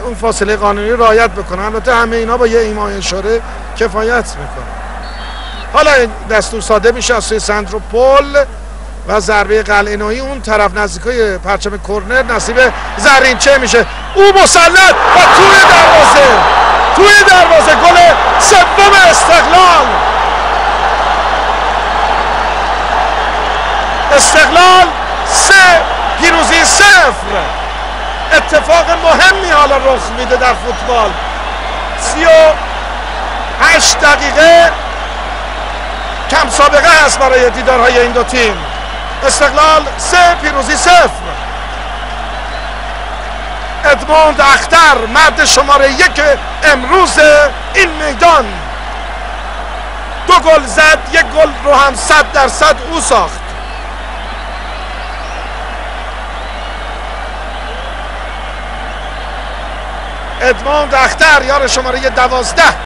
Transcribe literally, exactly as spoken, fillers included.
اون فاصله قانونی رعایت بکنن. البته همه اینا با یه ایمان اشاره کفایت میکنه. حالا دستور صادر میشه از سوی سنتروپول و ضربه قلعه‌نویی اون طرف نزدیکای پرچم کرنر نصیب زرینچه میشه. او مسلط و توی دروازه، توی دروازه گل سوم استقلال. استقلال سه پیروزی صفر. اتفاق مهمی حالا رخ میده در فوتبال. سی و هشت دقیقه کم سابقه هست برای دیدارهای این دو تیم. استقلال سه پیروزی صفر. ادموند اختر مرد شماره یک امروز این میدان دو گل زد، یک گل رو هم صد درصد او ساخت. ادموند اختر یار شماره دوازده